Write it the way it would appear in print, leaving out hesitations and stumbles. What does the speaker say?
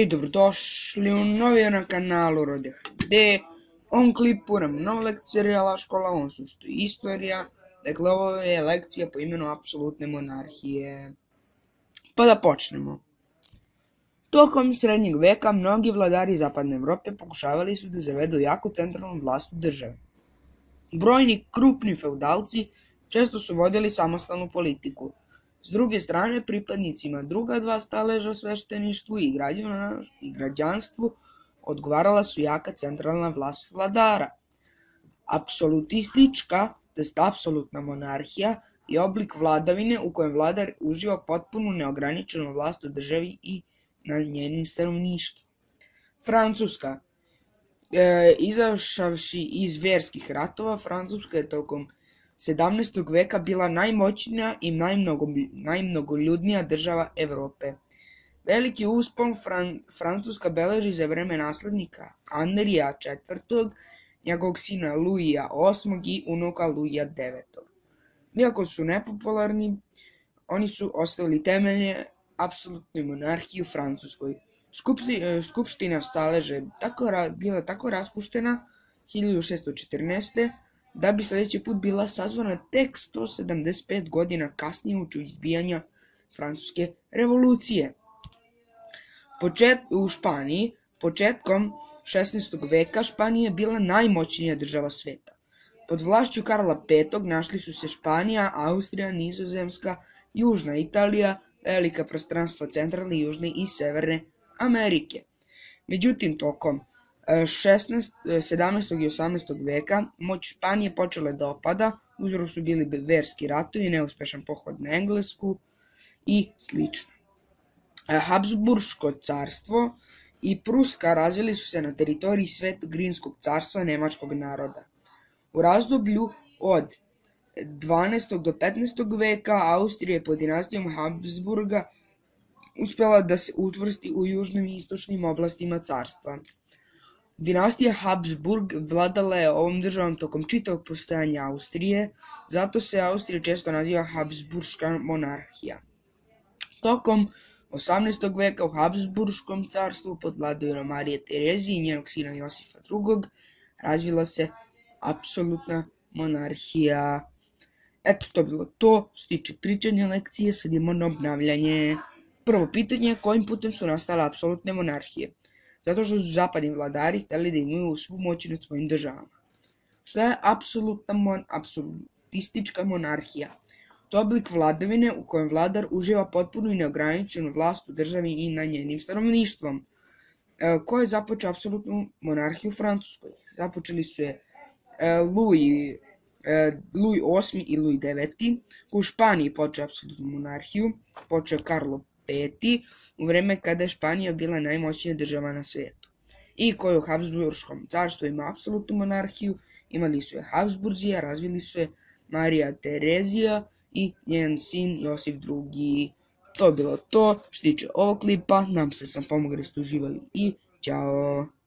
I dobrodošli u novi na kanalu Rode HD. U ovom klipu nam nova lekcija serijala Škola, on su što je istorija. Dakle, ovo je lekcija po imenu apsolutne monarhije. Pa da počnemo. Tokom srednjeg veka mnogi vladari zapadne Evrope pokušavali su da zavedu jako centralnu vlast u državi. Brojni krupni feudalci često su vodili samostalnu politiku. S druge strane, pripadnicima druga dva staleža, svešteništvu i građanstvu, odgovarala su jaka centralna vlast vladara. Apsolutistička, tj. apsolutna monarhija, je oblik vladavine u kojem vladar uživa potpunu neograničenu vlast u državi i na njenim stanovništvu. Francuska. Izašavši iz verskih ratova, Francuska je tokom 17. veka bila najmoćnija i najmnogoljudnija država Evrope. Veliki uspon Francuska beleži za vreme naslednika Henrija IV, njegovog sina Luija VIII i unuka Luija IX. Iako su nepopularni, oni su ostavili temelje apsolutnoj monarhiji u Francuskoj. Skupština staleža je bila tako raspuštena 1614. da bi sljedeći put bila sazvana tek 175 godina kasnije uoči izbijanja Francuske revolucije. U Španiji, početkom 16. veka, Španija je bila najmoćnija država sveta. Pod vlašću Karla V našli su se Španija, Austrija, Nizozemska, Južna Italija, velika prostranstva centralne, južne i severne Amerike. Međutim, tokom 17. i 18. veka moć Španije počela da opada, uzrok su bili verski ratovi, neuspešan pohod na Englesku i sl. Habsburško carstvo i Pruska razvili su se na teritoriji Svetog rimskog carstva nemačkog naroda. U razdoblju od 12. do 15. veka Austrija je pod dinastijom Habsburga uspela da se učvrsti u južnim i istočnim oblastima carstva. Dinastija Habsburg vladala je ovom državom tokom čitavog postojanja Austrije, zato se Austrija često naziva Habsburška monarhija. Tokom 18. veka u Habsburškom carstvu pod vladavinom Marije Terezije i njenog sina Josifa II razvila se apsolutna monarhija. Eto, to je bilo to što se tiče pričanja lekcije, sad idemo na obnavljanje. Prvo pitanje, kojim putem su nastale apsolutne monarhije? Zato što su zapadni vladari hteli da imaju svu moć nad svojim državama. Šta je apsolutistička monarhija? To je oblik vladavine u kojem vladar uživa potpunu i neograničenu vlast u državi i na njenim stanovništvom. Ko je započeo apsolutnu monarhiju u Francuskoj? Započeli su je Louis VIII i Louis IX. U Španiji počeo apsolutnu monarhiju, počeo Karlo V, u vreme kada je Španija bila najmoćnija država na svijetu. I koji u Habsburškom carstvu ima apsolutnu monarhiju, imali su je Habsburzija, razvili su je Marija Terezija i njen sin Josif II. To je bilo to što se tiče ovog klipa, nam se sam pomogao da ste uživali i ćao!